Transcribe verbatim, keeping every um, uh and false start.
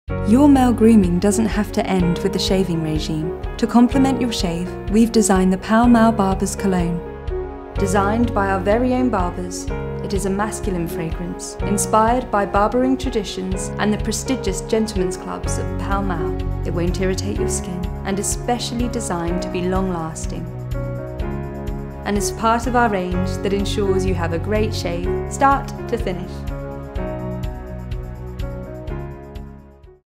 Your male grooming doesn't have to end with the shaving regime. To complement your shave, we've designed the Pall Mall Barbers Cologne. Designed by our very own barbers, it is a masculine fragrance, inspired by barbering traditions and the prestigious gentlemen's clubs of Pall Mall. It won't irritate your skin, and is specially designed to be long-lasting. And is part of our range that ensures you have a great shave, start to finish.